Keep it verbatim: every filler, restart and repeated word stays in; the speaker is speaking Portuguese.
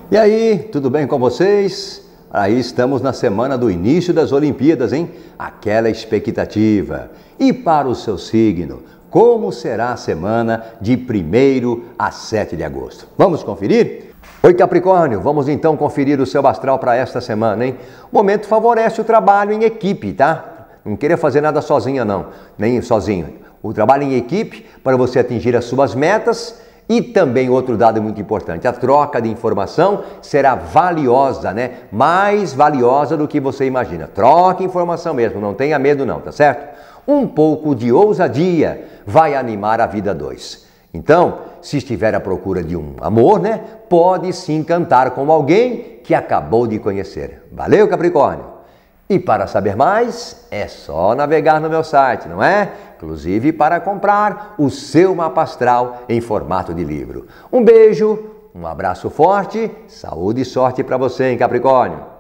E aí, tudo bem com vocês? Aí estamos na semana do início das Olimpíadas, hein? Aquela expectativa. E para o seu signo, como será a semana de primeiro a sete de agosto? Vamos conferir? Oi Capricórnio, vamos então conferir o seu astral para esta semana, hein? O momento favorece o trabalho em equipe, tá? Não queria fazer nada sozinha não, nem sozinho. O trabalho em equipe para você atingir as suas metas. E também outro dado muito importante, a troca de informação será valiosa, né? Mais valiosa do que você imagina. Troque informação mesmo, não tenha medo não, tá certo? Um pouco de ousadia vai animar a vida dois. Então, se estiver à procura de um amor, né? Pode se encantar com alguém que acabou de conhecer. Valeu, Capricórnio! E para saber mais, é só navegar no meu site, não é? Inclusive para comprar o seu mapa astral em formato de livro. Um beijo, um abraço forte, saúde e sorte para você, hein, Capricórnio!